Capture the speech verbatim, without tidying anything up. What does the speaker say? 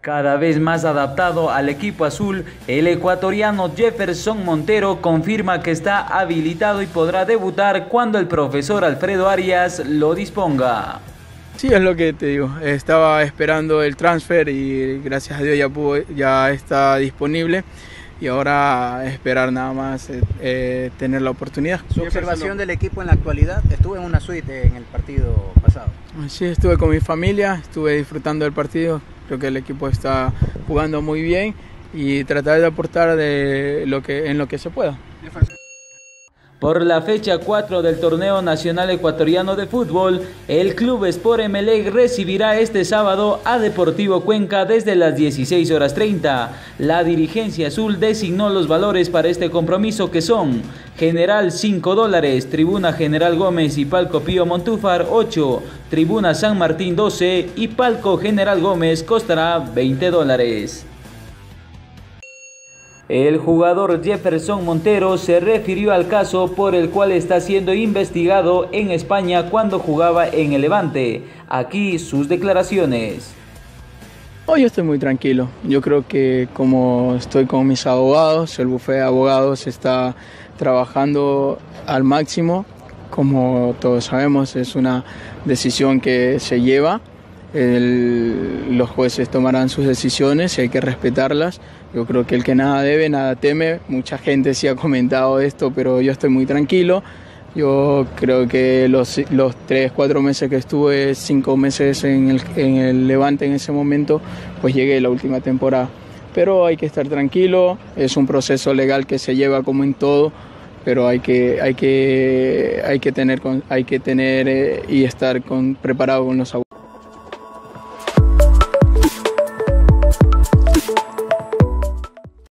Cada vez más adaptado al equipo azul, el ecuatoriano Jefferson Montero confirma que está habilitado y podrá debutar cuando el profesor Alfredo Arias lo disponga. Sí, es lo que te digo, estaba esperando el transfer y gracias a Dios ya, pudo, ya está disponible y ahora esperar nada más eh, tener la oportunidad. Su observación del equipo en la actualidad, estuvo en una suite en el partido pasado. Sí, estuve con mi familia, estuve disfrutando del partido. Creo que el equipo está jugando muy bien y tratar de aportar de lo que, en lo que se pueda. Por la fecha cuatro del Torneo Nacional Ecuatoriano de Fútbol, el Club Sport Emelec recibirá este sábado a Deportivo Cuenca desde las dieciséis horas treinta. La dirigencia azul designó los valores para este compromiso, que son: General cinco dólares, Tribuna General Gómez y Palco Pío Montúfar ocho, Tribuna San Martín doce y Palco General Gómez costará veinte dólares. El jugador Jefferson Montero se refirió al caso por el cual está siendo investigado en España cuando jugaba en el Levante. Aquí sus declaraciones. Oh, yo estoy muy tranquilo. Yo creo que como estoy con mis abogados, el bufete de abogados está trabajando al máximo. Como todos sabemos, es una decisión que se lleva. El, los jueces tomarán sus decisiones y hay que respetarlas. Yo creo que el que nada debe, nada teme. Mucha gente sí ha comentado esto, pero yo estoy muy tranquilo. Yo creo que los, los tres, cuatro meses que estuve, cinco meses en el, en el Levante en ese momento, pues llegué a la última temporada. Pero hay que estar tranquilo, es un proceso legal que se lleva como en todo, pero hay que, hay que, hay que tener, hay que tener eh, y estar con, preparado con los abogados.